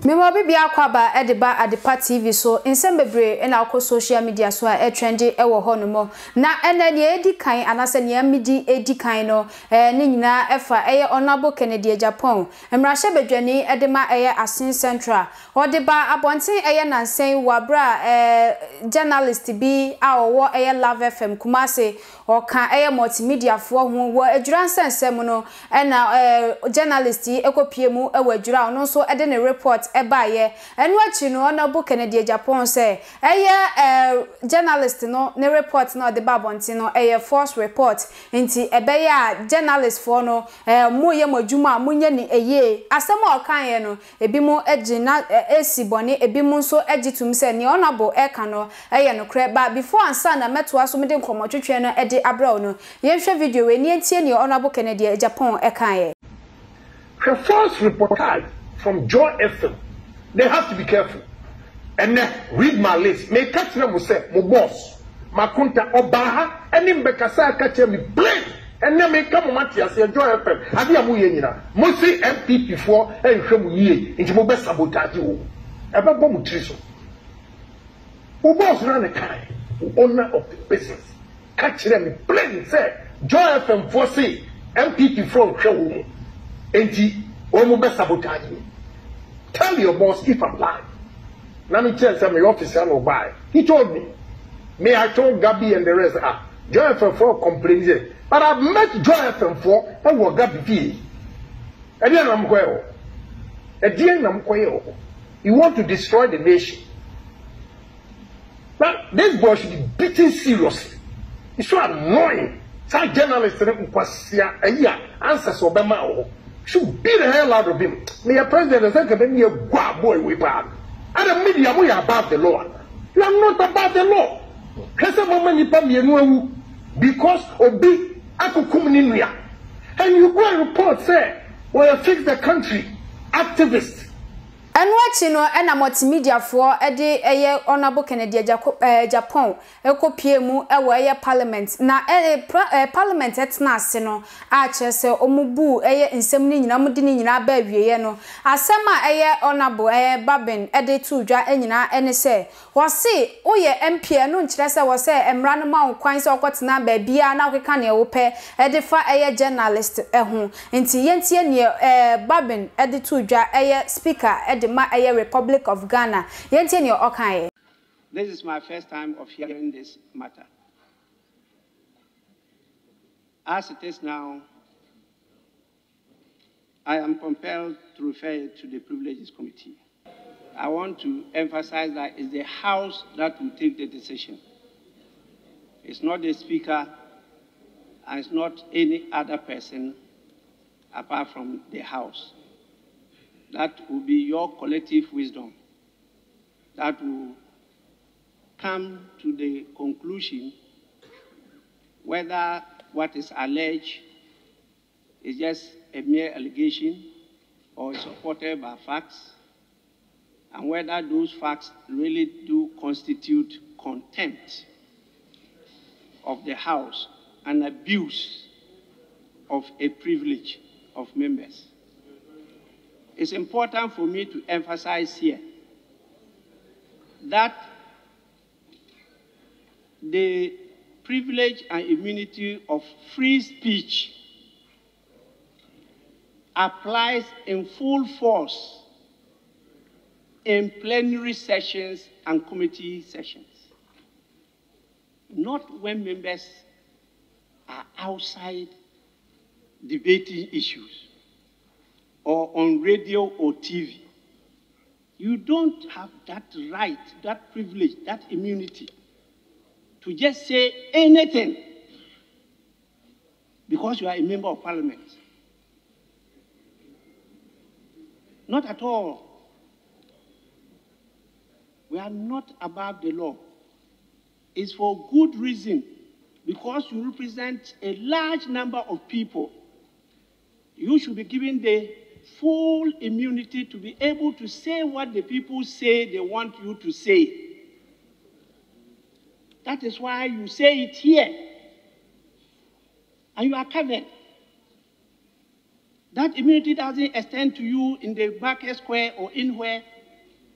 Me mo bibia kwaba edeba adepa TV so nsem bebre na akọ social media so a trendy ewo ho no mo na ena ne edi kan anase ne amidi edi kan no ne nyina efa eye Honorable Kennedy Japan emrahye bedwani edema eye Asin Central odeba abonten eye nansen wabra journalist bi a owo eye Love FM Kumase oka eye multimedia fo ho wo adwura nsensem no na journalist ekopie mu ewo adwura no so ede ne report ebaye enu achi no Honorable Kennedy Japan say journalist no ne report no de babonti no false report nti ebeye a journalist for no moye madwuma munye ni eye asema okan ye no ebi mu agina esibone ebi mu so agitum say ne Honorable eka no no kre ba before ansa na meto aso mede nkomotwetwe no ede abraw no yenhwe video we ni entie ne Honorable Kennedy Japan eka ye false reportage from Joy FM. They have to be careful. And then read my list. May catch them say, my boss, my kunta obaha, and then bekasa catch me blame. And then may come Matthias and Joy FM. Have you amu Mostly MPP for and show ye into my best sabotage you. About Bomutriso. Who boss run a car, owner of the business. Catch them blame. Say, Joy FM for say, MPP from show. And he, my best sabotage you. Tell your boss if I'm lying. Let me tell some of your officer no buy. He told me. May I told Gabby and the rest Joy FM4 complains. But I've met Joy FM4 and what Gabby fee. And then I'm going. And then I'm going. You want to destroy the nation. Now, this boy should be beaten seriously. It's so annoying. Some journalists answers Obama should beat the hell out of him. May a president say that you are boy we bad. And the media we are above the law. You are not above the law. Because Obi Akukumniya. And you go and report say, we have fixed the country. Activists. And watching no na multimedia for ede Honorable Kennedy Japan ekopie mu ewo parliament na parliament etna ase no a chese omubu nsem ni nyina mudi ni nyina ba wieye no asema Honorable Babin ede tudwa nyina ene se wo se oye MP no nkire se wo se emra no ma kwan se okotena ba bia na okeka ne wo pe ede fa journalist ho nti yentie ne Babin ede tudwa speaker ma Republic of Ghana. This is my first time of hearing this matter. As it is now, I am compelled to refer it to the Privileges Committee. I want to emphasize that it's the House that will take the decision. It's not the Speaker, and it's not any other person apart from the House. That will be your collective wisdom that will come to the conclusion whether what is alleged is just a mere allegation or is supported by facts, and whether those facts really do constitute contempt of the House and abuse of a privilege of members. It's important for me to emphasize here that the privilege and immunity of free speech applies in full force in plenary sessions and committee sessions, not when members are outside debating issues or on radio or TV. You don't have that right, that privilege, that immunity to just say anything because you are a member of parliament. Not at all. We are not above the law. It's for good reason, because you represent a large number of people. You should be given the full immunity to be able to say what the people say they want you to say. That is why you say it here. And you are covered. That immunity doesn't extend to you in the market square or anywhere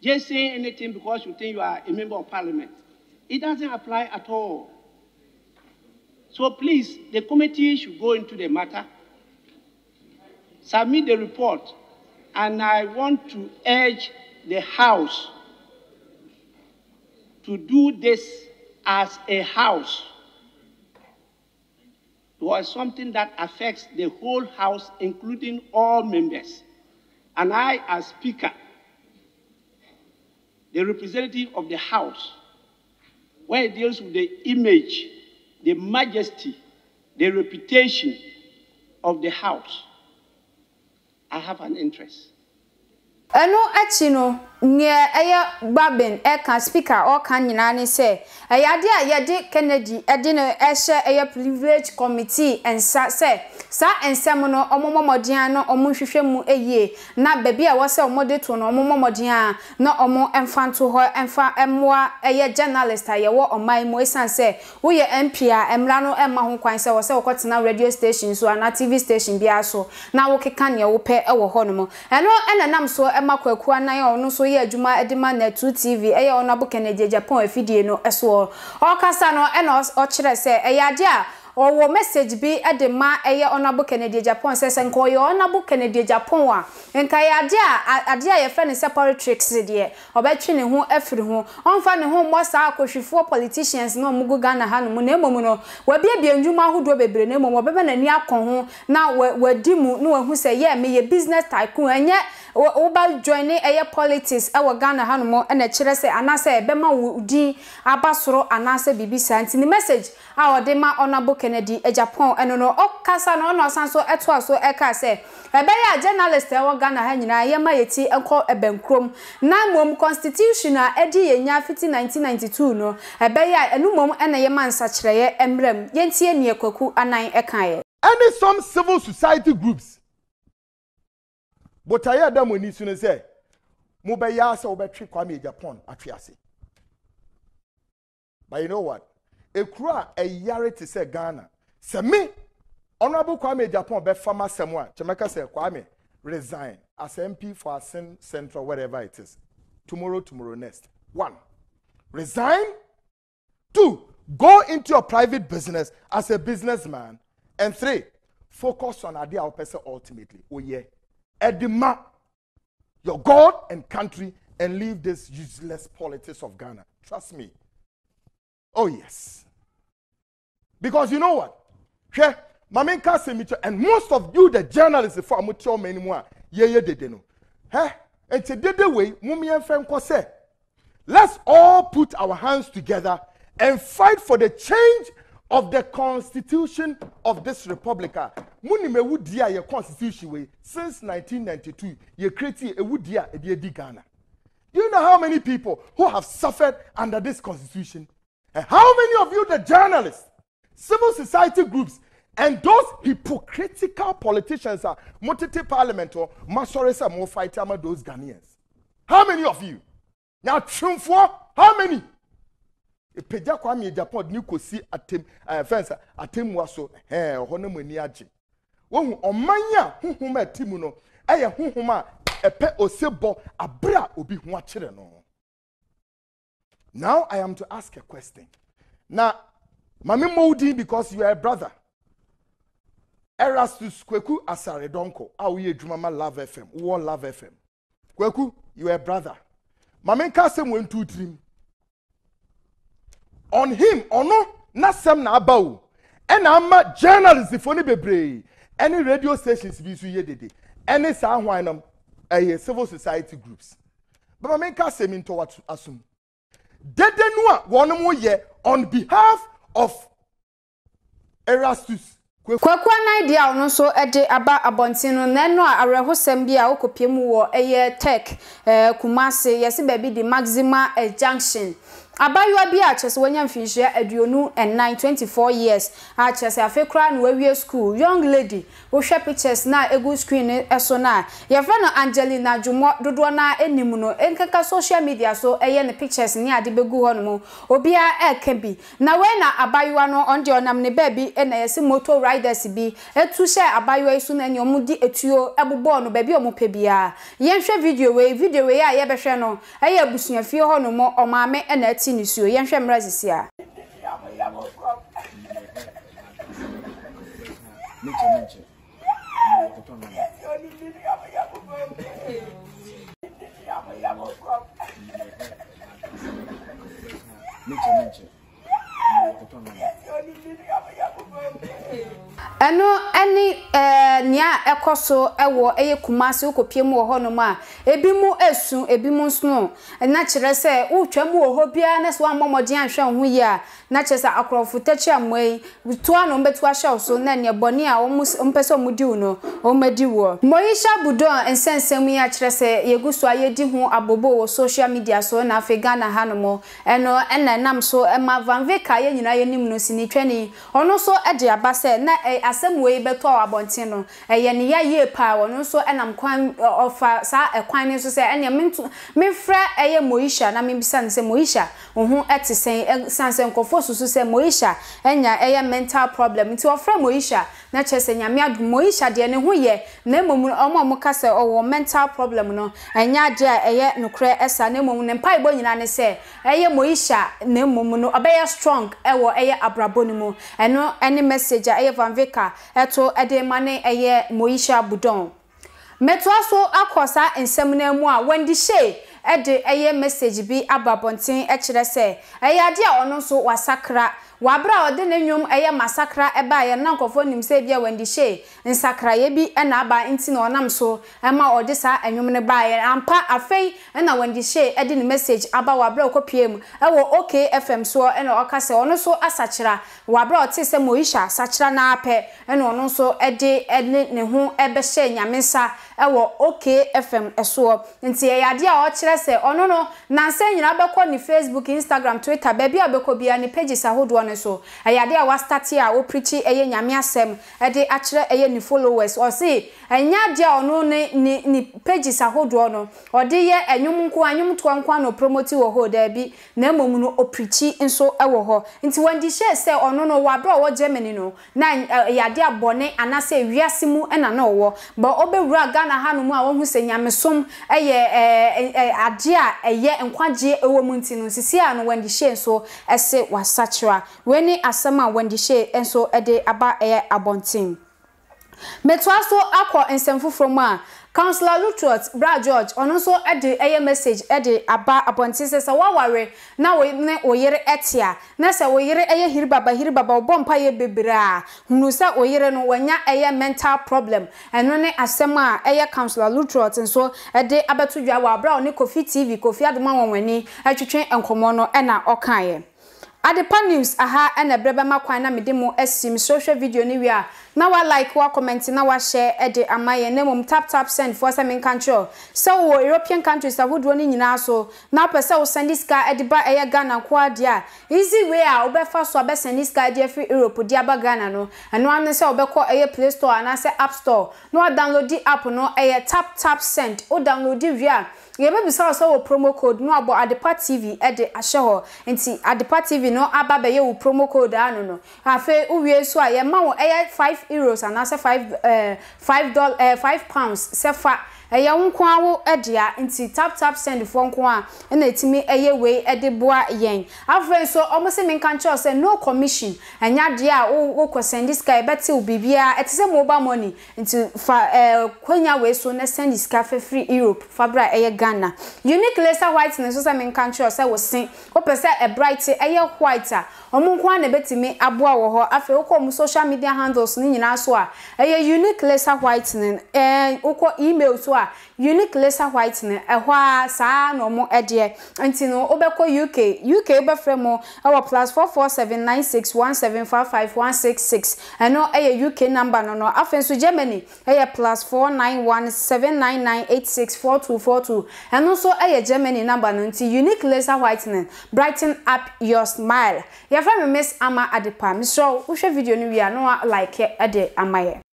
just saying anything because you think you are a member of parliament. It doesn't apply at all. So please, the committee should go into the matter, submit the report, and I want to urge the House to do this as a House. It was something that affects the whole House, including all members. And I, as Speaker, the representative of the House, when it deals with the image, the majesty, the reputation of the House, I have an interest. Eno achino nye eya Babin eka speaker o kan nyina ne se eyade a yede Kennedy ede no ehye eya privilege committee ensa se sa ensem no omomomodian no omonhwehwemu eyie na baby a wose omode to no omomomodian na omo emfanto ho emfa emmoa eya journalist a ye wo oman mo esan se wo ye MP a emra no emma ho kwan se wose wokotena radio station so na TV station bia so na wo keka ne wo pe ewo ho no mo eno enanam so makwaku anan ono so ye adwuma edema na 2 TV eye onabo Kennedy Japan afidie no eso o kasa no e na o kire se eyade a owo message bi edema eye onabo Kennedy Japan se nko ye onabo Kennedy Japan a nka yade a ade a ye fe ne separate tricks de obetwe ne ho afiri ho onfa ne ho mosa akohwefo politicians no mugu Ghana ha no mu na emomu no wabia ndwuma ahodo bebre na emomu obebe na ni akon ho na wadimu no wahu se ye me ye business tycoon enye oba join eye politics e Ghana ha no mo na kire se anase bema wudi abasoro anase bibisa nti ni message a odema onabo Kennedy Japan eno no okasa no no sanso eto aso eka se ebeya journalist e Ghana ha nyina ye ma yeti enko ebenkrom na mom constitutional edi yenya fiti 1992 no ebeya enu mom ena ye mansa kireye emrem yentie ne kwaku anan eka ye any some civil society groups but I hear them when you say, Mubaya so betri Kwame Japan atwiase. But you know what? A cry a yare to say Ghana. Say me, Honorable Kwame Japan be farmer someone. Jamaica say Kwame resign as MP for Asin Central, whatever it is. Tomorrow next. 1. Resign. 2. Go into your private business as a businessman. And 3. Focus on idea of person ultimately. Oh yeah. Edema your God and country and leave this useless politics of Ghana. Trust me. Oh yes. Because you know what? And most of you, the journalists, for Amucho many more, they know. And today the way, Mumi and Fenko say, let's all put our hands together and fight for the change of the constitution of this republic. Muni me wudia ye constitution way since 1992. Ye create a wudia e di Ghana. Do you know how many people who have suffered under this constitution? And how many of you, the journalists, civil society groups, and those hypocritical politicians are Motete Parliament or Masoresa more fight ama those Ghanaians? How many of you? Now, Trumfo, how many? Peja Kwame Japan ni kosi atem fence atem waso hono mani age wo omanya huhuma atimu no eye huhuma epe osebo abra obi hu akire no. Now I am to ask a question. Now Mami Modi, because you are a brother, Erastus Kweku Asaredonko awie dwumama Love FM wo Love FM Kweku, you are a brother. Mami Kasem 1 2 3 on him ono na sem na abawo and ama journalists for ni bebre any radio stations bi so yedede any sa hwanam civil society groups but I make us into what assume dede no a wono mo ye on behalf of Erastus Kwaku anan dia ono so ede aba abontino na no arehosem bia okopiem wo eye tech Kumasi yesi baby the maxima junction abaywa bi a chese wanya mfinhia aduonu and 24 years a chese afekra no wawie school young lady wo hwe pictures na egu screen eso na ye fa no Angelina Jumo dodo na enimu no enkeka social media so eye ne pictures ni ade begu ho no mo obia eka bi na we na abaywa no onde onam ne baby na yesi motor riders bi etu hye abaywa isu na ni omudi etuo ebobo no baby omope bia ye hwe video we a ye behwe no eye abusuafie ho no mo omame na ati nisuo ye hwe mrazisia eno ani nia ekoso ewo eye kumase ukopiem wo hono ma ebimu esu ebimu nsuno na kire se utwam wo ho bia na so amomodin ahwe ho yi a na kire se akrofo tachi amoi to no mbetu ahwe so na ne boni a ompese omudi uno omadi wo Moyisha Budon ensensem ya kire se yeguso ayedi ho abobo wo social media so na Afgana hanomo eno enanam so ema vanveka ye nyina ye nim no sini twani ono so ede abase na asem we beto abonten no eye ne ye pa wono so enam kwan ofa sa ekwan ne so se ene memfra eye Moyisha na membisa ne se Moyisha ohu etisen sansen kofo susu se Moyisha enya eye mental problem nti ofra Moyisha na chese nyame adu Moyisha de ne ho ye na emomu omo kase owo mental problem no enya de eye nokre esa na emomu ne mpa igbo nyina ne se eye Moyisha na emomu no obeye strong ewo eye abraboni mu eno any message eye vanveka eto ede mane eye Moyisha Budon meto aso akosa ensem na mu a Wendy Shay ede eye message bi ababonten e kire se eye ade a ono so wasakra wabra ode nenwom eye masakra eba ye na nkofo nim se bia Wendy Shay nsakra ye bi na aba nti na onam so ema ode sa enwom ne ba ye ampa afei na Wendy Shay ede ne message aba wabra okopiem ewo OK FM so na okase ono so asakra wabra ote se Moyisha sakra na ape na ono so ede ne ho ebe hye nyamensa ewo OK FM eso nti ye ade a o kire se ono no nanse nyina bekọ ni Facebook Instagram Twitter baby abekọ bia ni pages ahodo no so ayade a wa start a o preachi eye nyame asem ede a kire eye ni followers o si enya de ono ni pages ahodo no ode ye enwum nko anwum to nko no promote wo ho da bi na emom no o preachi nso ewo ho nti Wendy Shay se ono no wa bra wo Germany no na yade abone anase wiase mu na na wo ba obewura Ghana hanumu a wo hu se nyamesom eye ade a eye nkwaje ewo mu nti no sisi a no Wendy Shay so ese wasachira weni asema Wendy Shay enso ede aba eye abontin meto aso akọ ensemfufro mu a Councillor Lutrot Bra George ono so ede eye message ede aba abontin se waware na we ne oyere etia na se oyere eye hiribaba obompa ye bebra hunu se oyere no wanya eye mental problem eno ne asema eye Councillor Lutrot nso ede abetudwa wa bra oni Kofi TV Kofi adoma wonwani atwetwe enkomo no na okaye Adepa news aha na brebe makwan na medemo asim social video ni wi a na wa like wa comment na wa share ede amaye na mum tap send for some country so European countries ahodo ni nyina so na pese wo send this guy ede ba eye Ghana kwa dia easy way a obefa so abe send this guy dia free Europe dia ba Ghana no eno an se obekọ eye Play Store na se App Store no download the app no eye tap send o download the via yebe bisa so wo promo code no abo Adepa TV ede ahye ho nti Adepa TV no aba be ye wo promo code anu no afa uwie so a ye ma wo eye €5 and ase £5 sefa eye nko awo edea nti tap send for nko a na etimi eye we ede boa yen afre so omose menka nche say no commission anya de a wo send this guy beti ubibia etise mobile money nti fa kwanya we so na send this guy for free Europe fabra eye Ghana unique laser white na so say menka nche say wo sen wo pese e bright eye white a omunko a na betimi aboa wo ho afre wo ko social media handles ni nyina so a eye unique laser white wo ko email so a unique laser whitening ehwa saa no mo ede enti no obekọ UK obefre mo our +44796175516 eno eye UK number no afenso Germany eye +4917998642242 eno so eye Germany number no nti unique laser whitening brighten up your smile ya fa me Miss Ama Adepa mi so wo hwe video no wi a no like ade amaye